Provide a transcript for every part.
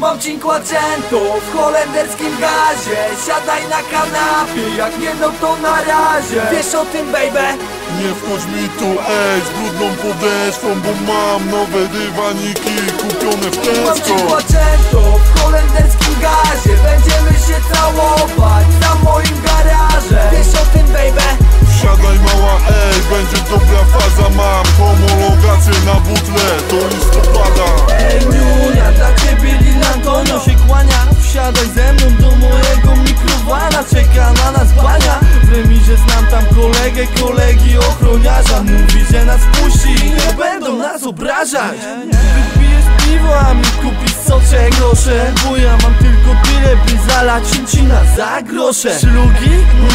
Mam cinquecento w holenderskim gazie. Siadaj na kanapie, jak nie no to na razie. Wiesz o tym, baby? Nie wchodź mi tu, z brudną podeszwą, bo mam nowe dywaniki kupione w Tesco. Mam cinquecento w holenderskim gazie. Będziemy się całować za moim garażem. Wiesz o tym, baby? Siadaj mała, będzie dobra faza. Mam homologację na butle do listopada. Niunia, dla ciebie Lil Antonio się kłania. Wsiadaj ze mną do mojego mikrowana. Czeka na nas bania. W remizie znam tam kolegę, kolegi ochroniarza. Mówi, że nas puści i nie będą nas obrażać. Wypijesz piwo, a mi kupisz soczek, grosze. Bo ja mam tylko tyle, by zalać cincina za grosze. Szlugi?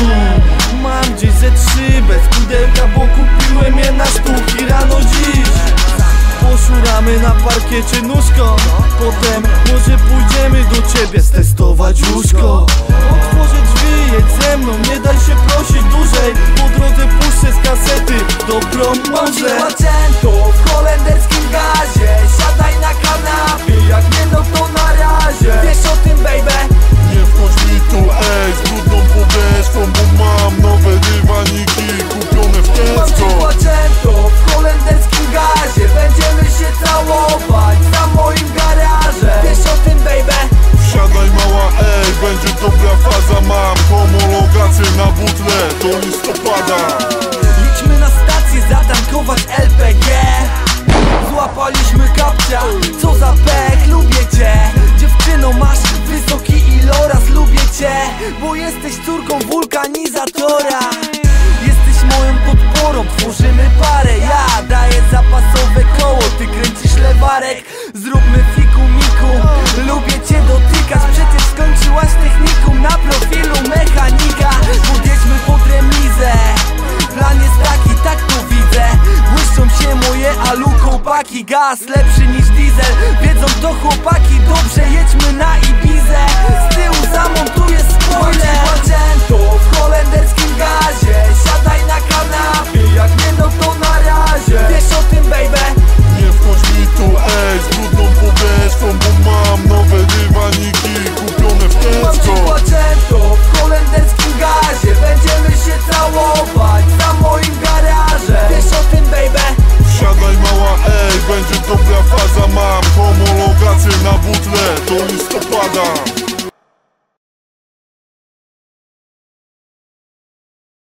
Mam gdzieś ze 3 bez pudełka, bo kupiłem je na sztuki rano dziś. Poszuramy na parkiecie nóżką. Potem może pójdziemy do ciebie stestować łóżko. Otworzę drzwi, jedź ze mną, nie daj się prosić dłużej. Po drodze puszczę z kasety dobrą może. W holenderskim gazie. Siadaj na kanapie, jak nie no to na razie. Wiesz o tym, baby? Nie wchodź mi tu, z brudną podeszwą, bo mam nowe dywaniki kupione w Tesco. W holenderskim gazie. Będziemy się całować za moim garażem. Wiesz o tym, baby? Siadaj mała, będzie dobra faza. Mam homologację na butle do listopada. Jedźmy na stację zatankować LPG. Złapaliśmy kapcia, co za pech, lubię cię. Dziewczyno, masz wysoki iloraz, lubię cię. Bo jesteś córką wulkanizatora. Jesteś moją podporą, tworzymy parę. Ja daję zapasowe koło, ty kręcisz lewarek. Zróbmy fiku miku, lubię cię dotykać. Przecież skończyłaś technikum na profilu mechanika. Podjedźmy pod remizę. Plan jest taki, tak to widzę. Błyszczą się moje alu kołpaki. Gaz lepszy niż diesel. Wiedzą to chłopaki, dobrze jedźmy na Ibizę. Z tyłu zamontuję spoiler. W holenderskim gazie. Siadaj na kanapie, jak nie no to na razie. Wiesz o tym, baby? Nie wchodź mi tu, z brudną podeszwą, bo mam nowe dywaniki kupione w Tesco. W holenderskim gazie. Będziemy się całować za moim garażem. Wiesz o tym, baby? Siadaj mała, będzie dobra faza. Mam homologację na butle do listopada.